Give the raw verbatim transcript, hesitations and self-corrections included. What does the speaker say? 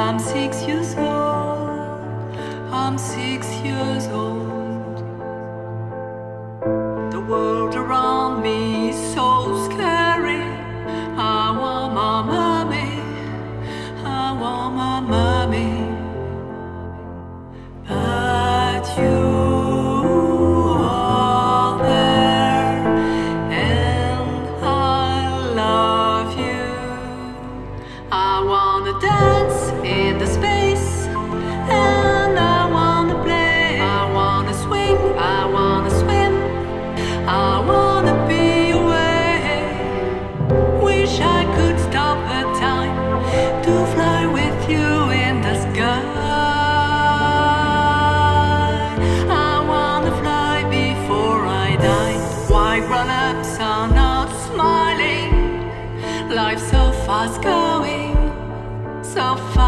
I'm six years old, I'm six years old. The world around me is so scary. I want my mommy, I want my mommy. But you are there, and I love you. I wanna dance in the space, and I wanna play. I wanna swing, I wanna swim, I wanna be away. Wish I could stop the time to fly with you in the sky. I wanna fly before I die. Why grown-ups are not smiling? Life's so fast going, so fast.